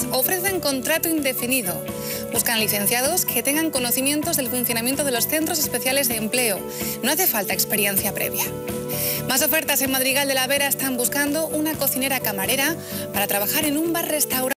Madrileñas ofrecen contrato indefinido. Buscan licenciados que tengan conocimientos del funcionamiento de los centros especiales de empleo. No hace falta experiencia previa. Más ofertas en Madrigal de la Vera. Están buscando una cocinera camarera para trabajar en un bar-restaurante.